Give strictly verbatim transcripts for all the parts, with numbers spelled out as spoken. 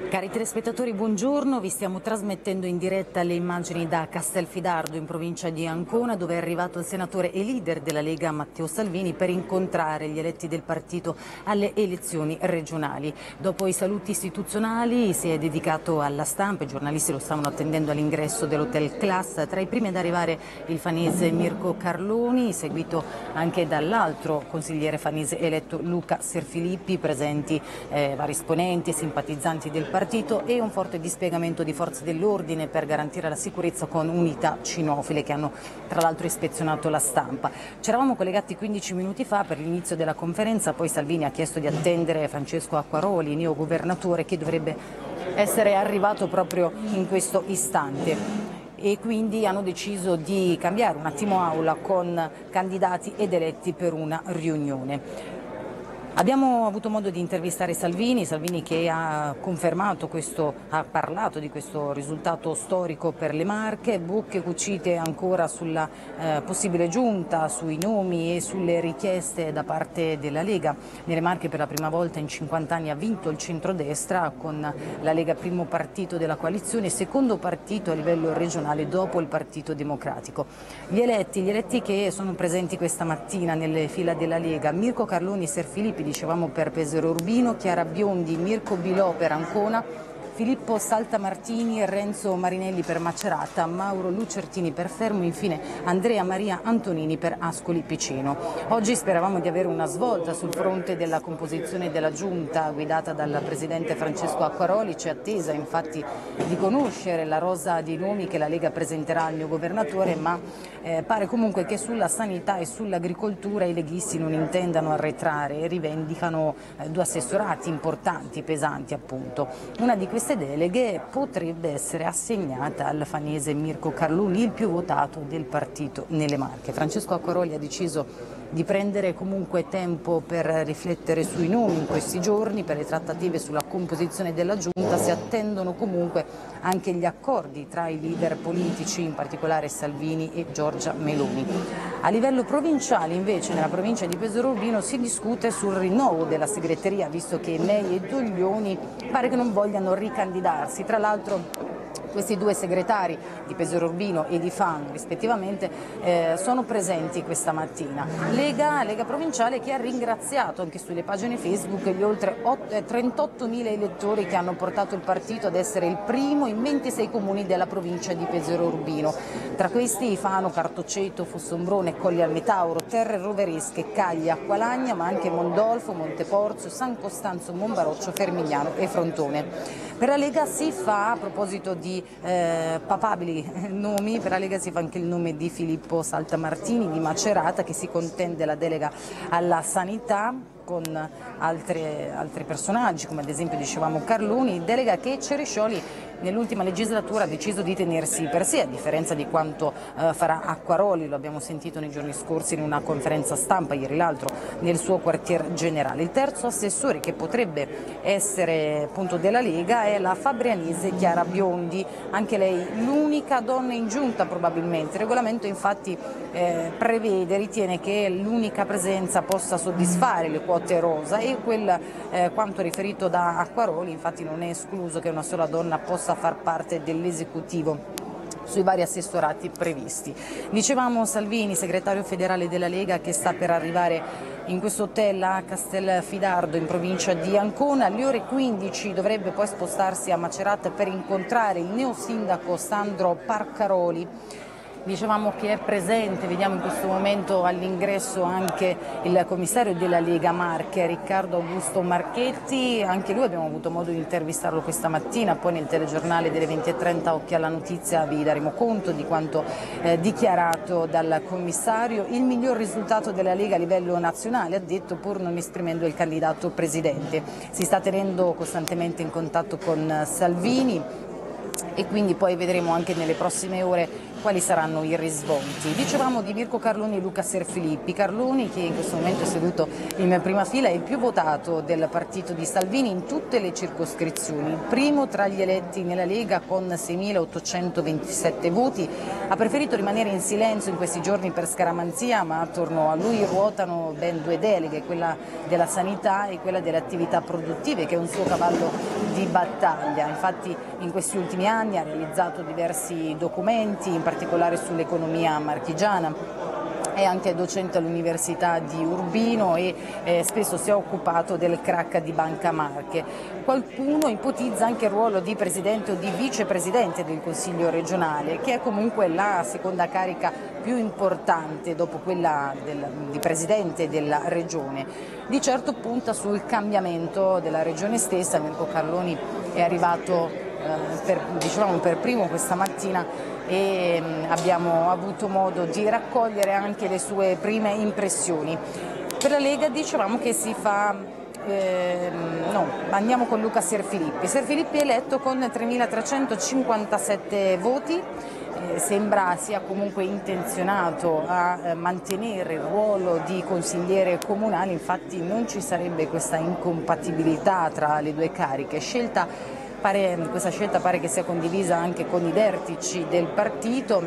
Cari telespettatori, buongiorno. Vi stiamo trasmettendo in diretta le immagini da Castelfidardo, in provincia di Ancona, dove è arrivato il senatore e leader della Lega Matteo Salvini per incontrare gli eletti del partito alle elezioni regionali. Dopo i saluti istituzionali si è dedicato alla stampa, i giornalisti lo stavano attendendo all'ingresso dell'Hotel Class. Tra i primi ad arrivare il fanese Mirko Carloni, seguito anche dall'altro consigliere fanese eletto Luca Serfilippi, presenti eh, vari esponenti e simpatizzanti del partito e un forte dispiegamento di forze dell'ordine per garantire la sicurezza con unità cinofile che hanno tra l'altro ispezionato la stampa. Ci eravamo collegati quindici minuti fa per l'inizio della conferenza, poi Salvini ha chiesto di attendere Francesco Acquaroli, neogovernatore, che dovrebbe essere arrivato proprio in questo istante. E quindi hanno deciso di cambiare un attimo aula con candidati ed eletti per una riunione. Abbiamo avuto modo di intervistare Salvini, Salvini che ha confermato questo, ha parlato di questo risultato storico per le Marche, bocche cucite ancora sulla eh, possibile giunta, sui nomi e sulle richieste da parte della Lega. Nelle Marche per la prima volta in cinquanta anni ha vinto il centrodestra, con la Lega primo partito della coalizione, secondo partito a livello regionale dopo il Partito Democratico. Gli eletti, gli eletti che sono presenti questa mattina nelle fila della Lega: Mirko Carloni, Serfilippi, dicevamo per Pesaro Urbino, Chiara Biondi, Mirko Bilò per Ancona, Filippo Saltamartini e Renzo Marinelli per Macerata, Mauro Lucertini per Fermo, infine Andrea Maria Antonini per Ascoli Piceno. Oggi speravamo di avere una svolta sul fronte della composizione della giunta guidata dal presidente Francesco Acquaroli. C'è attesa infatti di conoscere la rosa di nomi che la Lega presenterà al mio governatore, ma eh, pare comunque che sulla sanità e sull'agricoltura i leghisti non intendano arretrare e rivendicano eh, due assessorati importanti, pesanti appunto. Una di queste Queste deleghe potrebbe essere assegnata al fanese Mirko Carloni, il più votato del partito nelle Marche. Francesco Acquaroli ha deciso di prendere comunque tempo per riflettere sui nomi in questi giorni. Per le trattative sulla composizione della giunta si attendono comunque anche gli accordi tra i leader politici, in particolare Salvini e Giorgia Meloni. A livello provinciale invece, nella provincia di Pesaro Urbino, si discute sul rinnovo della segreteria, visto che Mei e Doglioni pare che non vogliano ricandidarsi. Tra l'altro questi due segretari di Pesaro Urbino e di Fano rispettivamente eh, sono presenti questa mattina. Lega, Lega Provinciale che ha ringraziato anche sulle pagine Facebook gli oltre trentottomila elettori che hanno portato il partito ad essere il primo in ventisei comuni della provincia di Pesaro Urbino. Tra questi Fano, Cartoceto, Fossombrone, Colli al Metauro, Terre Roveresche, Caglia, Acqualagna, ma anche Mondolfo, Monteporzio, San Costanzo, Monbaroccio, Fermigliano e Frontone. Per la Lega si fa, a proposito di eh, papabili nomi, per la Lega si fa anche il nome di Filippo Saltamartini di Macerata, che si contende la delega alla sanità con altre, altri personaggi, come ad esempio dicevamo Carloni, delega che Cerescioli nell'ultima legislatura ha deciso di tenersi per sé, a differenza di quanto eh, farà Acquaroli. Lo abbiamo sentito nei giorni scorsi in una conferenza stampa, ieri l'altro, nel suo quartier generale. Il terzo assessore che potrebbe essere appunto della Lega è la fabrianese Chiara Biondi, anche lei l'unica donna in giunta probabilmente. Il regolamento infatti eh, prevede, ritiene che l'unica presenza possa soddisfare le quote rosa, e quel eh, quanto riferito da Acquaroli infatti non è escluso che una sola donna possa far parte dell'esecutivo sui vari assessorati previsti. Dicevamo Salvini, segretario federale della Lega, che sta per arrivare in questo hotel a Castelfidardo in provincia di Ancona. Alle ore quindici dovrebbe poi spostarsi a Macerata per incontrare il neosindaco Sandro Parcaroli. Dicevamo che è presente, vediamo in questo momento all'ingresso anche il commissario della Lega Marche, Riccardo Augusto Marchetti. Anche lui abbiamo avuto modo di intervistarlo questa mattina, poi nel telegiornale delle venti e trenta Occhi alla Notizia vi daremo conto di quanto eh, dichiarato dal commissario. Il miglior risultato della Lega a livello nazionale, ha detto, pur non esprimendo il candidato presidente. Si sta tenendo costantemente in contatto con Salvini e quindi poi vedremo anche nelle prossime ore quali saranno i risvolti. Dicevamo di Mirko Carloni e Luca Serfilippi. Carloni, che in questo momento è seduto in prima fila, è il più votato del partito di Salvini in tutte le circoscrizioni, il primo tra gli eletti nella Lega con seimilaottocentoventisette voti. Ha preferito rimanere in silenzio in questi giorni per scaramanzia, ma attorno a lui ruotano ben due deleghe, quella della sanità e quella delle attività produttive, che è un suo cavallo di battaglia. Infatti in questi ultimi anni ha realizzato diversi documenti, in particolare sull'economia marchigiana. È anche docente all'Università di Urbino e eh, spesso si è occupato del crack di Banca Marche. Qualcuno ipotizza anche il ruolo di presidente o di vicepresidente del Consiglio regionale, che è comunque la seconda carica più importante dopo quella del, di presidente della regione. Di certo punta sul cambiamento della regione stessa. Mirko Carloni è arrivato eh, per, dicevamo, per primo questa mattina e abbiamo avuto modo di raccogliere anche le sue prime impressioni. Per la Lega dicevamo che si fa, eh, no, andiamo con Luca Serfilippi. Serfilippi è eletto con tremilatrecentocinquantasette voti, eh, sembra sia comunque intenzionato a eh, mantenere il ruolo di consigliere comunale, infatti non ci sarebbe questa incompatibilità tra le due cariche. Scelta Pare, questa scelta pare che sia condivisa anche con i vertici del partito.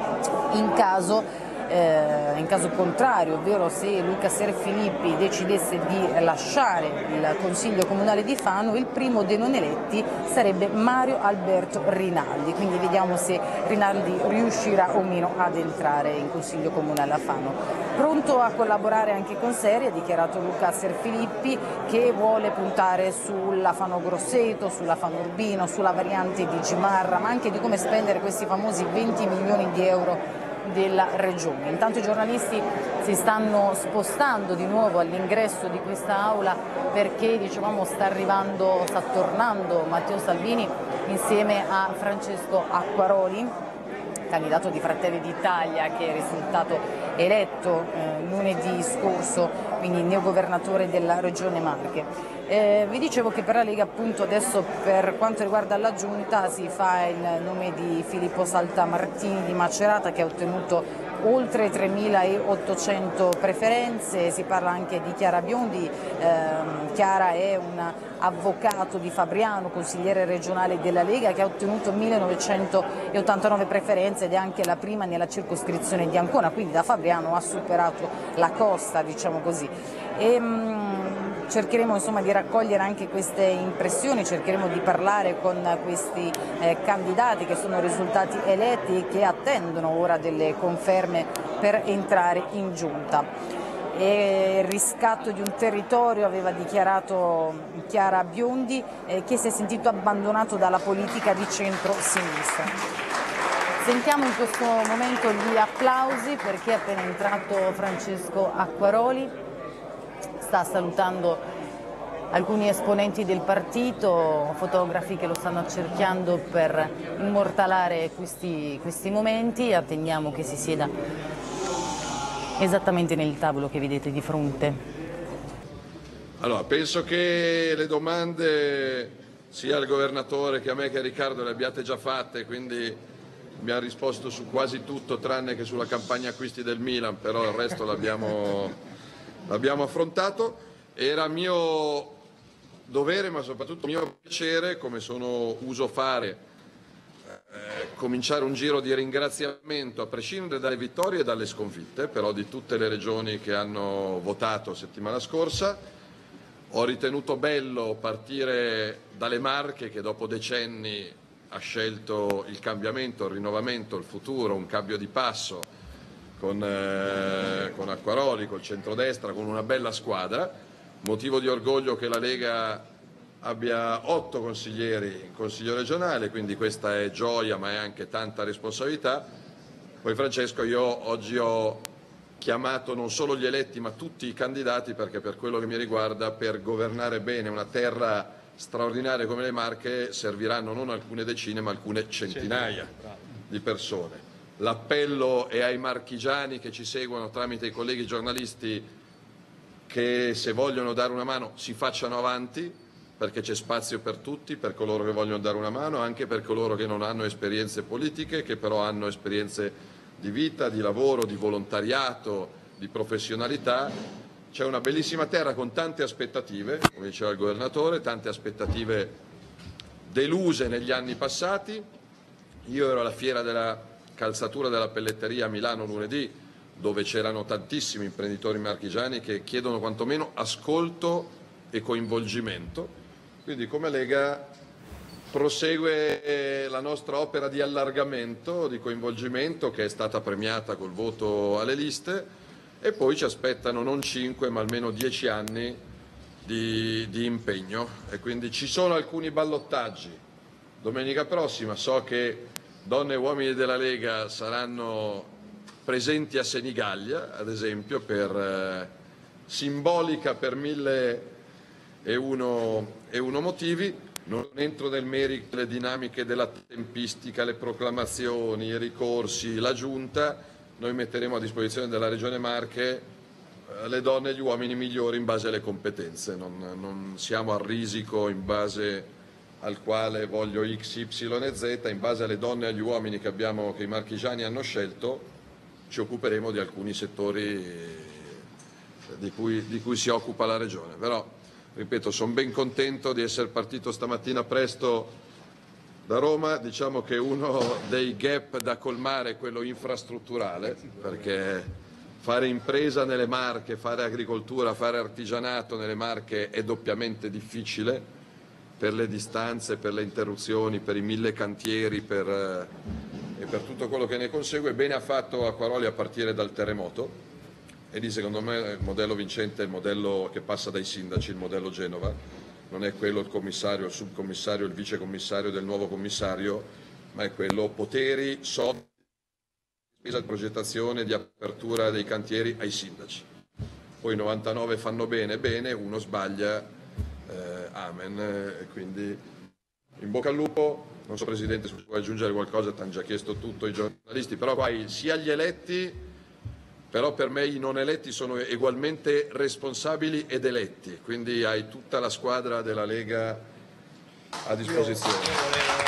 In caso, eh, in caso contrario, ovvero se Luca Serfilippi decidesse di lasciare il Consiglio Comunale di Fano, il primo dei non eletti sarebbe Mario Alberto Rinaldi, quindi vediamo se Rinaldi riuscirà o meno ad entrare in Consiglio Comunale a Fano. Pronto a collaborare anche con Seri, ha dichiarato Luca Serfilippi, che vuole puntare sulla Fano Grosseto, sulla Fano Urbino, sulla variante di Gimarra, ma anche di come spendere questi famosi venti milioni di euro della regione. Intanto i giornalisti si stanno spostando di nuovo all'ingresso di questa aula perché, dicevamo, sta arrivando, sta tornando Matteo Salvini insieme a Francesco Acquaroli, candidato di Fratelli d'Italia, che è risultato eletto eh, lunedì scorso, quindi neogovernatore della Regione Marche. Eh, vi dicevo che per la Lega, appunto, adesso per quanto riguarda la giunta si fa il nome di Filippo Saltamartini di Macerata, che ha ottenuto oltre tremilaottocento preferenze. Si parla anche di Chiara Biondi. eh, Chiara è un avvocato di Fabriano, consigliere regionale della Lega, che ha ottenuto millenovecentottantanove preferenze ed è anche la prima nella circoscrizione di Ancona, quindi da Fabriano ha superato la costa, diciamo così. E, mh, cercheremo insomma di raccogliere anche queste impressioni, cercheremo di parlare con questi eh, candidati che sono risultati eletti e che attendono ora delle conferme per entrare in giunta. E il riscatto di un territorio, aveva dichiarato Chiara Biondi, eh, che si è sentito abbandonato dalla politica di centro-sinistra. Sentiamo in questo momento gli applausi perché è appena entrato Francesco Acquaroli, sta salutando alcuni esponenti del partito, fotografi che lo stanno accerchiando per immortalare questi, questi momenti. Attendiamo che si sieda esattamente nel tavolo che vedete di fronte. Allora, penso che le domande sia al governatore che a me che a Riccardo le abbiate già fatte, quindi abbiamo risposto su quasi tutto tranne che sulla campagna acquisti del Milan, però il resto l'abbiamo l'abbiamo affrontato. Era mio dovere, ma soprattutto mio piacere, come sono uso fare, eh, cominciare un giro di ringraziamento, a prescindere dalle vittorie e dalle sconfitte, però di tutte le regioni che hanno votato settimana scorsa. Ho ritenuto bello partire dalle Marche, che dopo decenni ha scelto il cambiamento, il rinnovamento, il futuro, un cambio di passo con, eh, con Acquaroli, col centrodestra, con una bella squadra. Motivo di orgoglio che la Lega abbia otto consiglieri in Consiglio regionale, quindi questa è gioia ma è anche tanta responsabilità. Poi Francesco, io oggi ho chiamato non solo gli eletti ma tutti i candidati, perché per quello che mi riguarda, per governare bene una terra straordinaria come le Marche serviranno non alcune decine ma alcune centinaia di persone. L'appello è ai marchigiani che ci seguono tramite i colleghi giornalisti che, se vogliono dare una mano, si facciano avanti, perché c'è spazio per tutti, per coloro che vogliono dare una mano, anche per coloro che non hanno esperienze politiche, che però hanno esperienze di vita, di lavoro, di volontariato, di professionalità. C'è una bellissima terra con tante aspettative, come diceva il governatore, tante aspettative deluse negli anni passati. Io ero alla fiera della calzatura della pelletteria a Milano lunedì, dove c'erano tantissimi imprenditori marchigiani che chiedono quantomeno ascolto e coinvolgimento. Quindi come Lega prosegue la nostra opera di allargamento, di coinvolgimento, che è stata premiata col voto alle liste, e poi ci aspettano non cinque ma almeno dieci anni di, di impegno, e quindi ci sono alcuni ballottaggi. Domenica prossima so che donne e uomini della Lega saranno presenti a Senigallia, ad esempio, per eh, simbolica per mille e uno, e uno motivi. Non entro nel merito delle dinamiche della tempistica, le proclamazioni, i ricorsi, la Giunta. Noi metteremo a disposizione della Regione Marche eh, le donne e gli uomini migliori in base alle competenze. Non, non siamo a risico in base al quale voglio X, Y e Z. In base alle donne e agli uomini che, abbiamo, che i marchigiani hanno scelto, ci occuperemo di alcuni settori di cui, di cui si occupa la Regione. Però, ripeto, sono ben contento di essere partito stamattina presto da Roma. Diciamo che uno dei gap da colmare è quello infrastrutturale, perché fare impresa nelle Marche, fare agricoltura, fare artigianato nelle Marche è doppiamente difficile per le distanze, per le interruzioni, per i mille cantieri, per, eh, e per tutto quello che ne consegue. Bene ha fatto Acquaroli a partire dal terremoto. E lì secondo me il modello vincente è il modello che passa dai sindaci, il modello Genova. Non è quello il commissario, il subcommissario, il vicecommissario del nuovo commissario, ma è quello poteri, soldi, spesa di progettazione, di apertura dei cantieri ai sindaci. Poi i novantanove fanno bene, bene, uno sbaglia, eh, amen. E quindi in bocca al lupo. Non so Presidente se vuoi aggiungere qualcosa, ti hanno già chiesto tutto i giornalisti, però qua sia gli eletti. Però per me i non eletti sono ugualmente responsabili ed eletti, quindi hai tutta la squadra della Lega a disposizione. Io, io, volevo...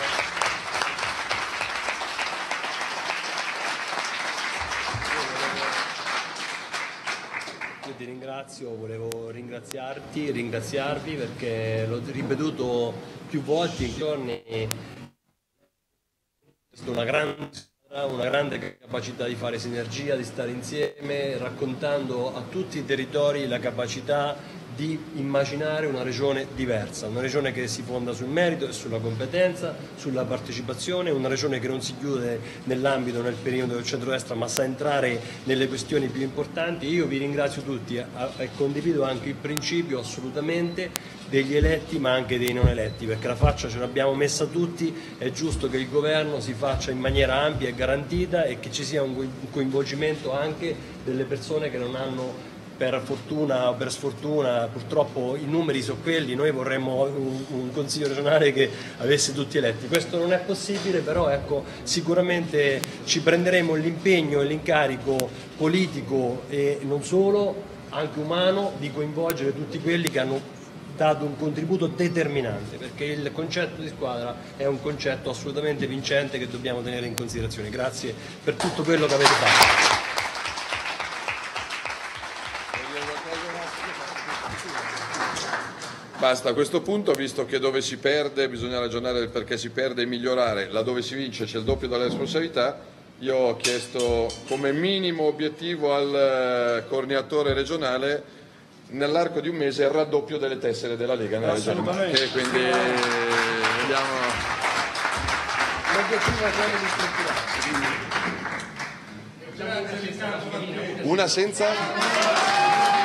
io ti ringrazio, volevo ringraziarti, ringraziarvi perché l'ho ripetuto più volte in giorni. È una grande una grande capacità di fare sinergia, di stare insieme, raccontando a tutti i territori la capacità di immaginare una regione diversa, una regione che si fonda sul merito e sulla competenza, sulla partecipazione, una regione che non si chiude nell'ambito, nel periodo del centrodestra, ma sa entrare nelle questioni più importanti. Io vi ringrazio tutti e condivido anche il principio assolutamente degli eletti ma anche dei non eletti, perché la faccia ce l'abbiamo messa tutti, è giusto che il governo si faccia in maniera ampia e garantita e che ci sia un coinvolgimento anche delle persone che non hanno, per fortuna o per sfortuna, purtroppo i numeri sono quelli. Noi vorremmo un, un consiglio regionale che avesse tutti eletti, questo non è possibile, però ecco, sicuramente ci prenderemo l'impegno e l'incarico politico e non solo, anche umano, di coinvolgere tutti quelli che hanno dato un contributo determinante, perché il concetto di squadra è un concetto assolutamente vincente che dobbiamo tenere in considerazione. Grazie per tutto quello che avete fatto. Basta, a questo punto, visto che dove si perde bisogna ragionare del perché si perde e migliorare, laddove si vince c'è il doppio della responsabilità, io ho chiesto come minimo obiettivo al coordinatore regionale nell'arco di un mese il raddoppio delle tessere della Lega nella Regione Marche, quindi vediamo. Una senza?